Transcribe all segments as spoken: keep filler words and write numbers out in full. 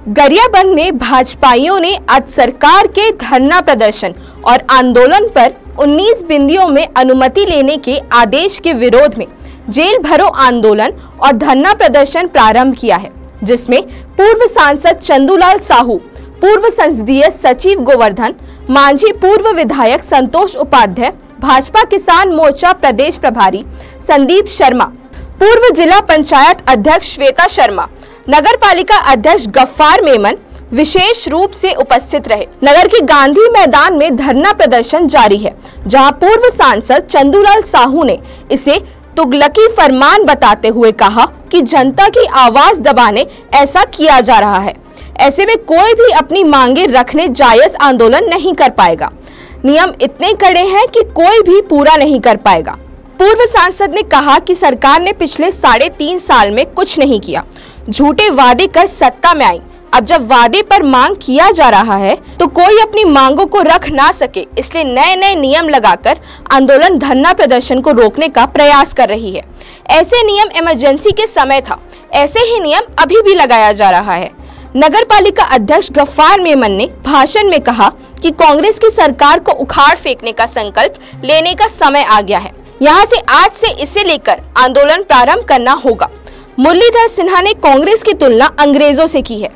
गरियाबंद में भाजपाइयों ने आज सरकार के धरना प्रदर्शन और आंदोलन पर उन्नीस बिंदियों में अनुमति लेने के आदेश के विरोध में जेल भरो आंदोलन और धरना प्रदर्शन प्रारंभ किया है, जिसमें पूर्व सांसद चंदूलाल साहू, पूर्व संसदीय सचिव गोवर्धन मांझी, पूर्व विधायक संतोष उपाध्याय, भाजपा किसान मोर्चा प्रदेश प्रभारी संदीप शर्मा, पूर्व जिला पंचायत अध्यक्ष श्वेता शर्मा, नगर पालिका अध्यक्ष गफ्फार मेमन विशेष रूप से उपस्थित रहे। नगर के गांधी मैदान में धरना प्रदर्शन जारी है, जहां पूर्व सांसद चंदूलाल साहू ने इसे तुगलकी फरमान बताते हुए कहा कि जनता की आवाज दबाने ऐसा किया जा रहा है। ऐसे में कोई भी अपनी मांगे रखने जायज आंदोलन नहीं कर पाएगा। नियम इतने कड़े हैं कि कोई भी पूरा नहीं कर पाएगा। पूर्व सांसद ने कहा कि सरकार ने पिछले साढ़े तीन साल में कुछ नहीं किया, झूठे वादे कर सत्ता में आई। अब जब वादे पर मांग किया जा रहा है तो कोई अपनी मांगों को रख ना सके, इसलिए नए नए नियम लगाकर आंदोलन धरना प्रदर्शन को रोकने का प्रयास कर रही है। ऐसे नियम इमरजेंसी के समय था, ऐसे ही नियम अभी भी लगाया जा रहा है। नगर पालिका अध्यक्ष गफ्फार मेमन ने भाषण में कहा कि कांग्रेस की सरकार को उखाड़ फेंकने का संकल्प लेने का समय आ गया है। यहाँ से आज से इसे लेकर आंदोलन प्रारंभ करना होगा। मुरलीधर सिन्हा ने कांग्रेस की तुलना अंग्रेजों से की है।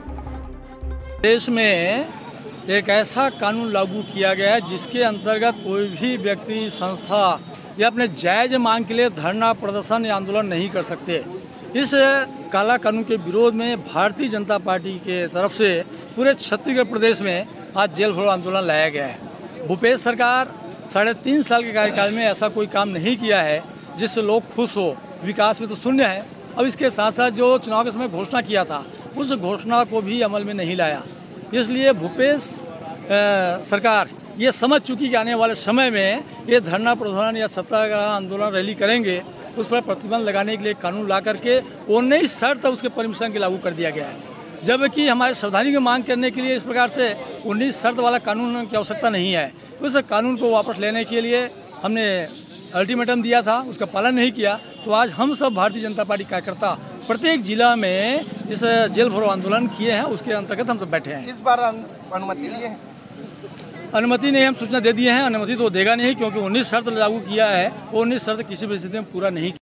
देश में एक ऐसा कानून लागू किया गया है जिसके अंतर्गत कोई भी व्यक्ति, संस्था या अपने जायज मांग के लिए धरना प्रदर्शन या आंदोलन नहीं कर सकते। इस काला कानून के विरोध में भारतीय जनता पार्टी के तरफ से पूरे छत्तीसगढ़ प्रदेश में आज जेल भरो आंदोलन लाया गया है। भूपेश सरकार साढ़े तीन साल के कार्यकाल में ऐसा कोई काम नहीं किया है जिससे लोग खुश हो। विकास में तो शून्य है। अब इसके साथ साथ जो चुनाव के समय घोषणा किया था उस घोषणा को भी अमल में नहीं लाया। इसलिए भूपेश सरकार ये समझ चुकी कि आने वाले समय में ये धरना प्रदर्शन या सत्याग्रह आंदोलन रैली करेंगे, उस पर प्रतिबंध लगाने के लिए कानून ला करके उन्नीस शर्त उसके परमिशन के लागू कर दिया गया है। जबकि हमारे संवैधानिक मांग करने के लिए इस प्रकार से उन्नीस शर्त वाला कानून की आवश्यकता नहीं है। उस कानून को वापस लेने के लिए हमने अल्टीमेटम दिया था, उसका पालन नहीं किया। तो आज हम सब भारतीय जनता पार्टी कार्यकर्ता प्रत्येक जिला में इस जेल भरो आंदोलन किए हैं, उसके अंतर्गत हम सब बैठे हैं। इस बार अनुमति लिए हैं? अनुमति नहीं, हम सूचना दे दिए हैं। अनुमति तो देगा नहीं, क्योंकि उन्नीस शर्त लागू किया है, वो उन्नीस शर्त किसी भी स्थिति में पूरा नहीं